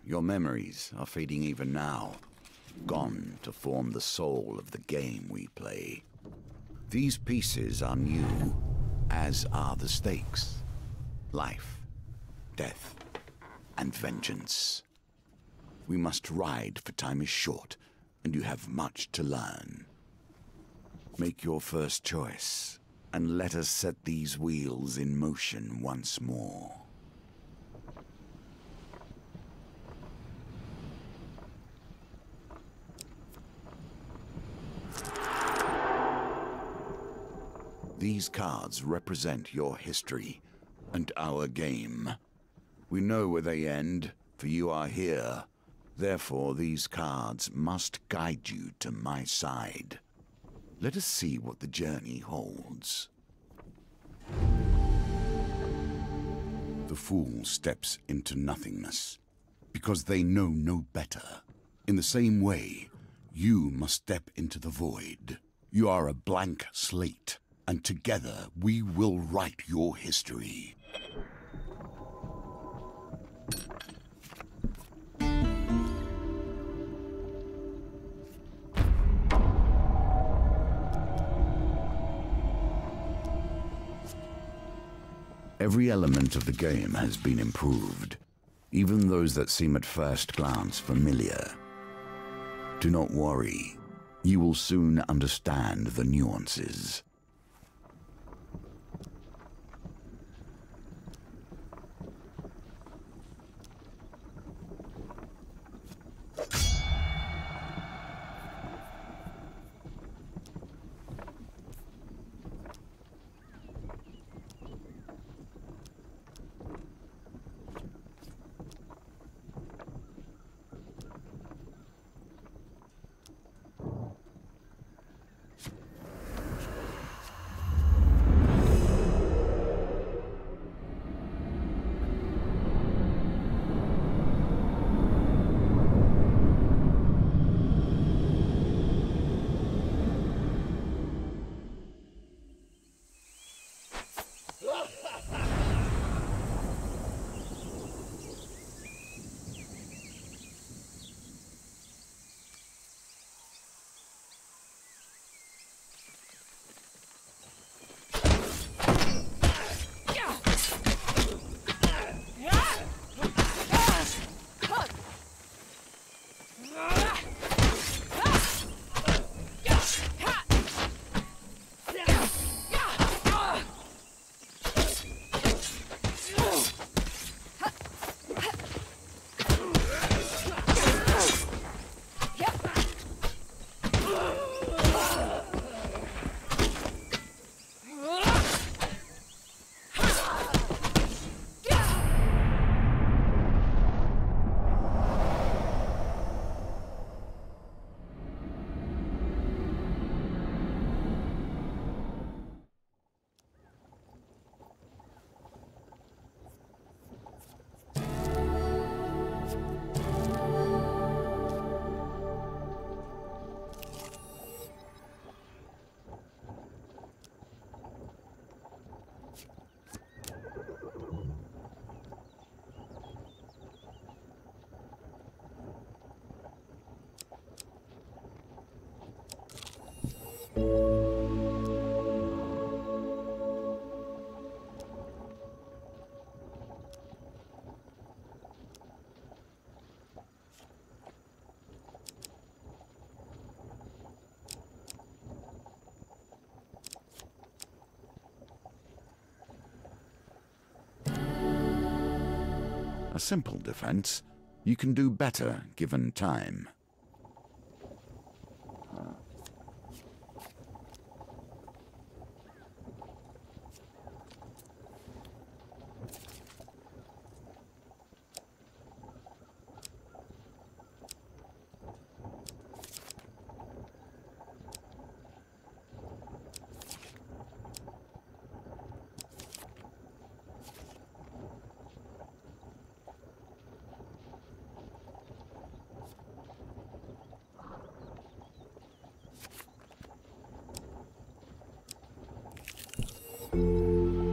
Your memories are fading even now, gone to form the soul of the game we play. These pieces are new, as are the stakes. Life, death, and vengeance. We must ride, for time is short, and you have much to learn. Make your first choice, and let us set these wheels in motion once more. These cards represent your history and our game. We know where they end, for you are here. Therefore, these cards must guide you to my side. Let us see what the journey holds. The fool steps into nothingness, because they know no better. In the same way, you must step into the void. You are a blank slate, and together we will write your history. Every element of the game has been improved, even those that seem at first glance familiar. Do not worry, you will soon understand the nuances. A simple defense. You can do better given time.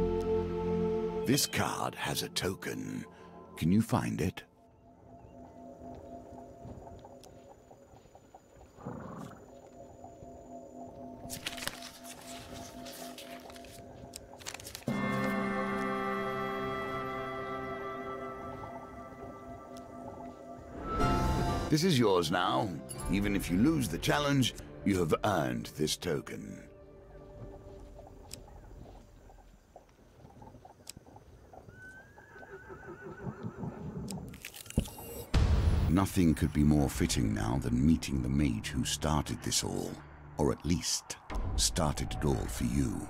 This card has a token. Can you find it? This is yours now. Even if you lose the challenge, you have earned this token. Nothing could be more fitting now than meeting the mage who started this all. Or at least, started it all for you.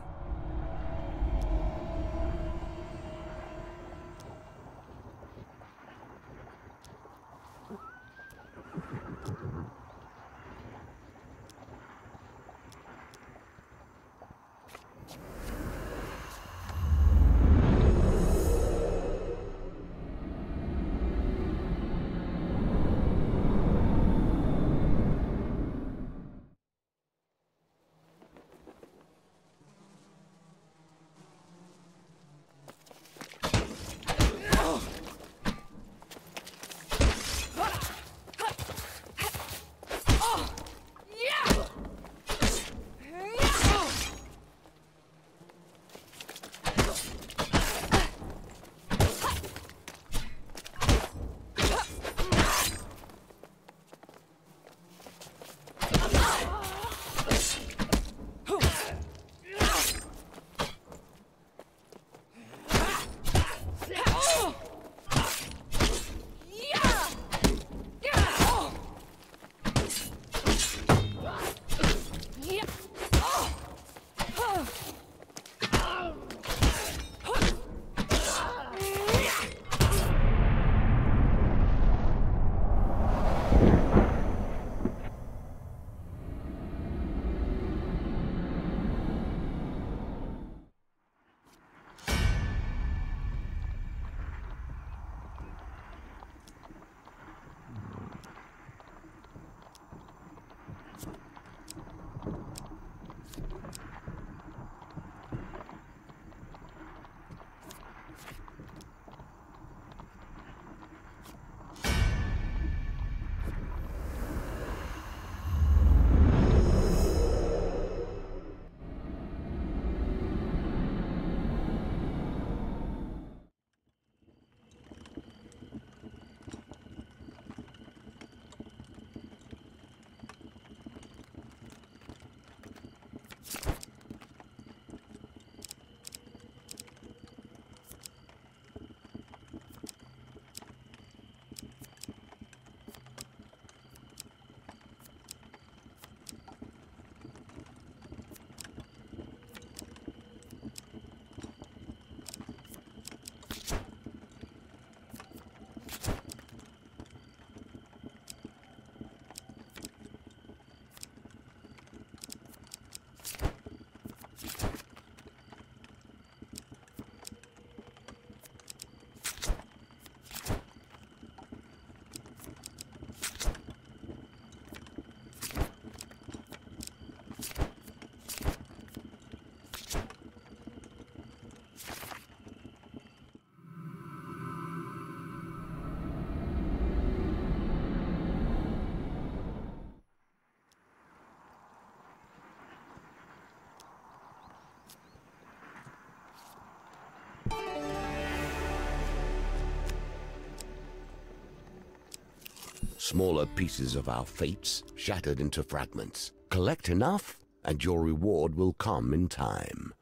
Smaller pieces of our fates shattered into fragments. Collect enough, and your reward will come in time.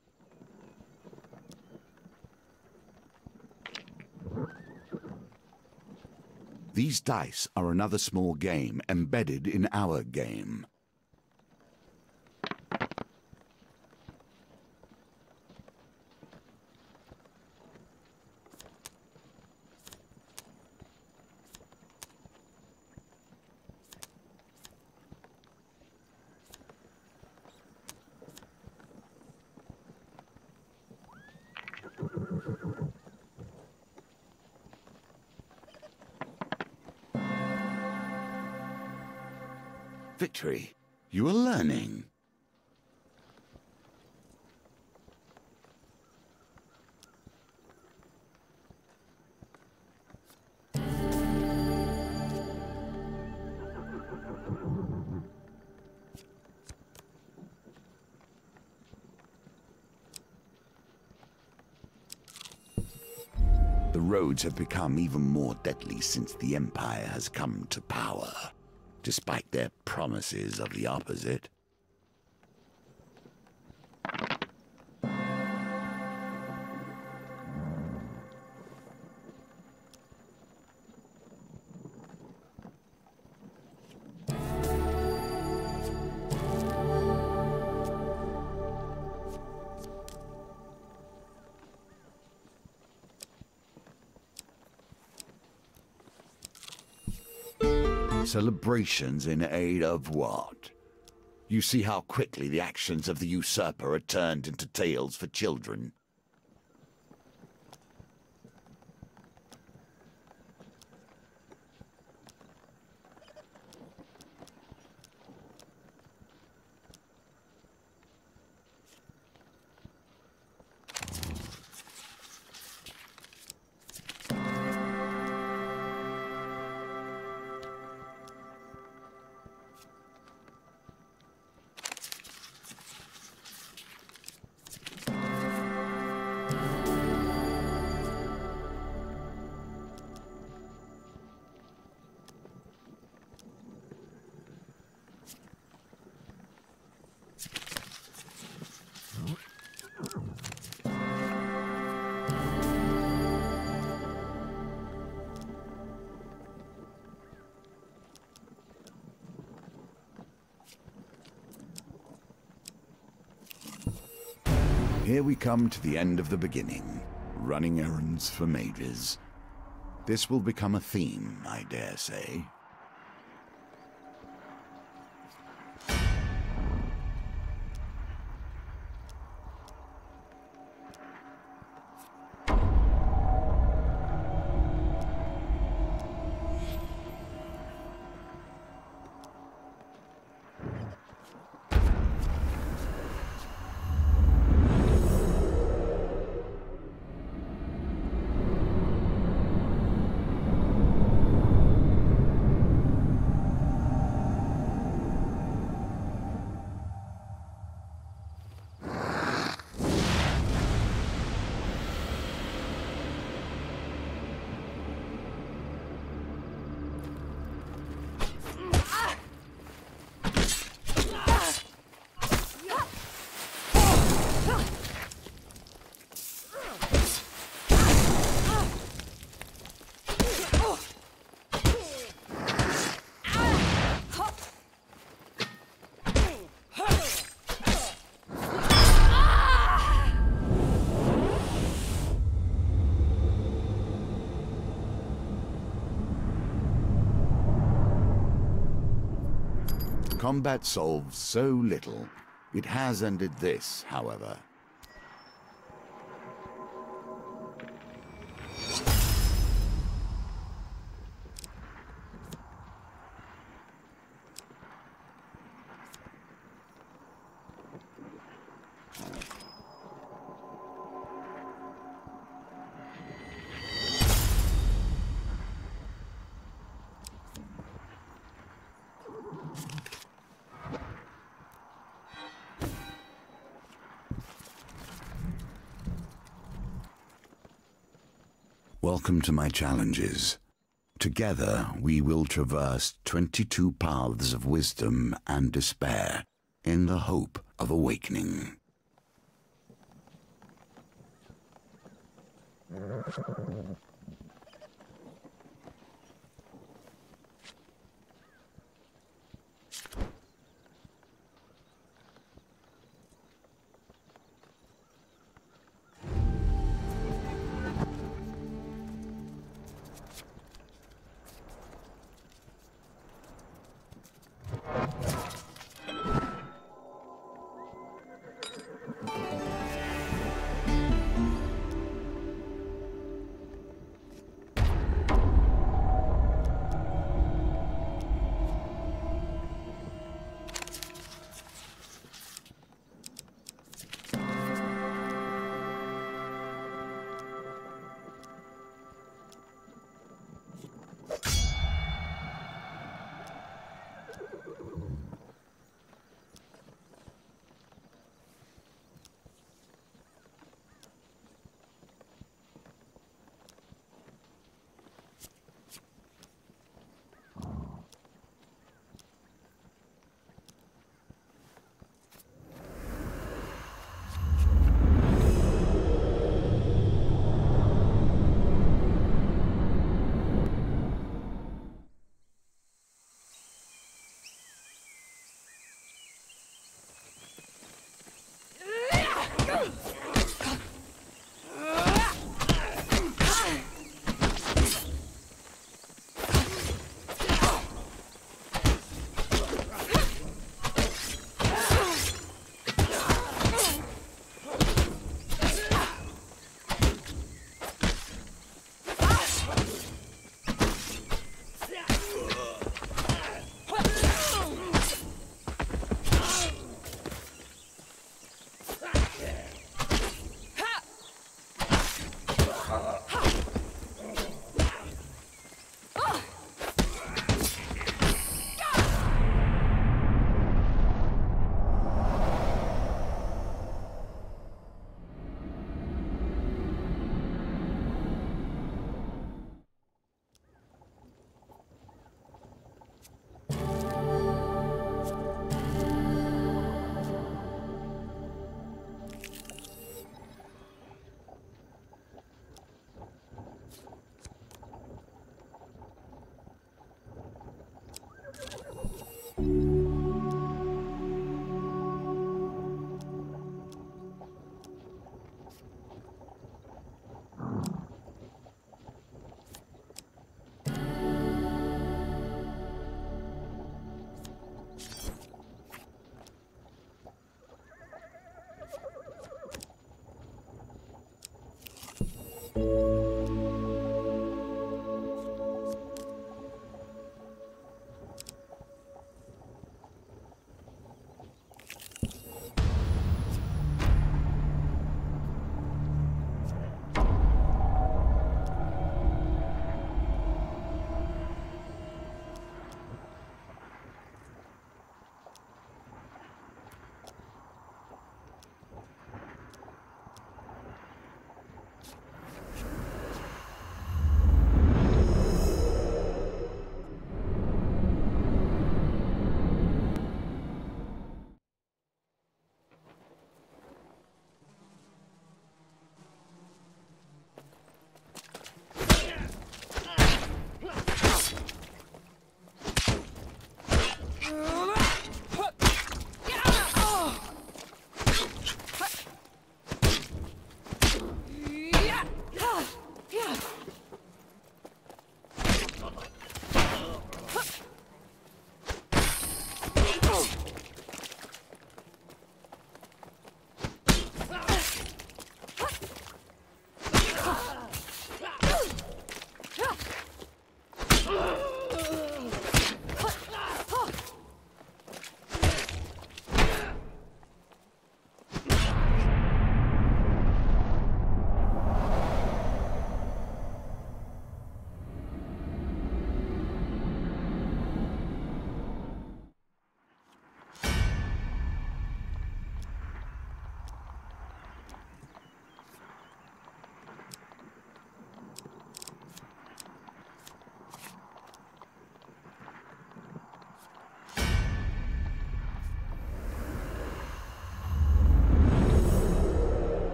These dice are another small game embedded in our game. Victory, you are learning. The roads have become even more deadly since the Empire has come to power, despite their promises of the opposite. Celebrations in aid of what? You see how quickly the actions of the usurper are turned into tales for children. Here we come to the end of the beginning, running errands for mages. This will become a theme, I dare say. Combat solves so little. It has ended this, however. Welcome to my challenges. Together, we will traverse 22 paths of wisdom and despair in the hope of awakening.